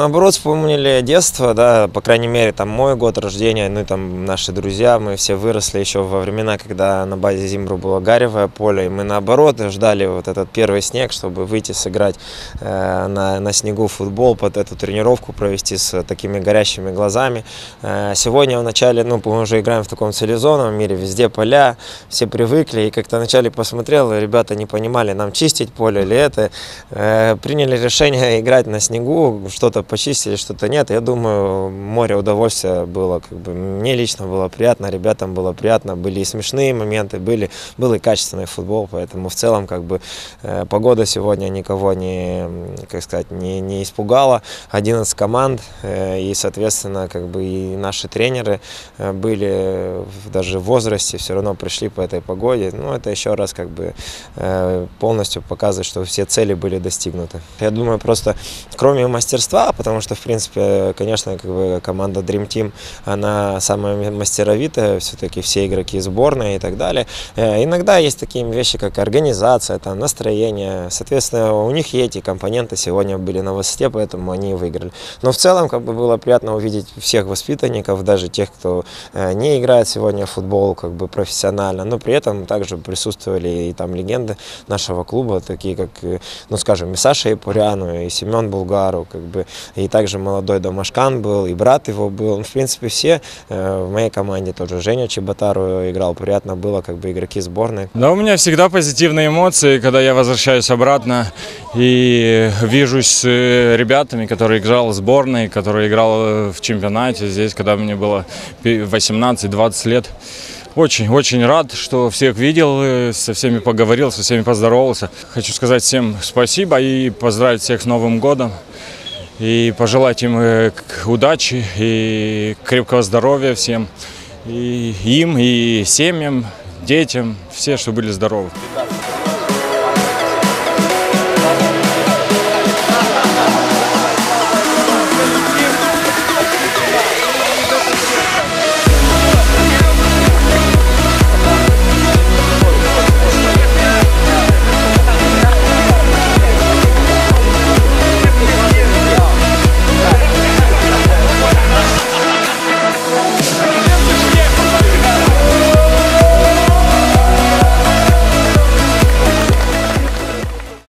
наоборот, вспомнили детство, да, по крайней мере, там мой год рождения, ну и там наши друзья, мы все выросли еще во времена, когда на базе Зимбру было гаревое поле, и мы наоборот ждали вот этот первый снег, чтобы выйти сыграть на снегу футбол, под эту тренировку провести с такими горящими глазами. Сегодня в начале, ну, мы уже играем в таком цивилизованном мире, везде поля, все привыкли, и как-то вначале посмотрел, ребята не понимали, нам чистить поле или это, приняли решение играть на снегу, что-то почистили, что-то нет. Я думаю, море удовольствия было, как бы, мне лично было приятно, ребятам было приятно, были и смешные моменты, был и качественный футбол, поэтому в целом, как бы, погода сегодня никого не, как сказать, не испугала. 11 команд, и, соответственно, как бы и наши тренеры были даже в возрасте, все равно пришли по этой погоде. Ну, это еще раз, как бы, полностью показывает, что все цели были достигнуты. Я думаю, просто кроме мастерства, потому что, в принципе, конечно, как бы команда Dream Team, она самая мастеровитая, все-таки все игроки сборной и так далее. Иногда есть такие вещи, как организация, там, настроение. Соответственно, у них и эти компоненты сегодня были на высоте, поэтому они выиграли. Но в целом, как бы, было приятно увидеть всех воспитанников, даже тех, кто не играет сегодня в футбол, как бы, профессионально, но при этом также присутствовали и там легенды нашего клуба, такие как, ну, скажем, и Саша Ипуряну, и Семен Булгару, как бы, и также молодой Домашкан был, и брат его был. Ну, в принципе, все в моей команде тоже. Женя Чеботару играл, приятно было, как бы, игроки сборной. Да, у меня всегда позитивные эмоции, когда я возвращаюсь обратно и вижусь с ребятами, которые играл в сборной, которые играл в чемпионате здесь, когда мне было 18-20 лет. Очень рад, что всех видел, со всеми поговорил, со всеми поздоровался. Хочу сказать всем спасибо и поздравить всех с Новым годом. И пожелать им удачи и крепкого здоровья всем. И им, и семьям, детям, все, чтобы были здоровы.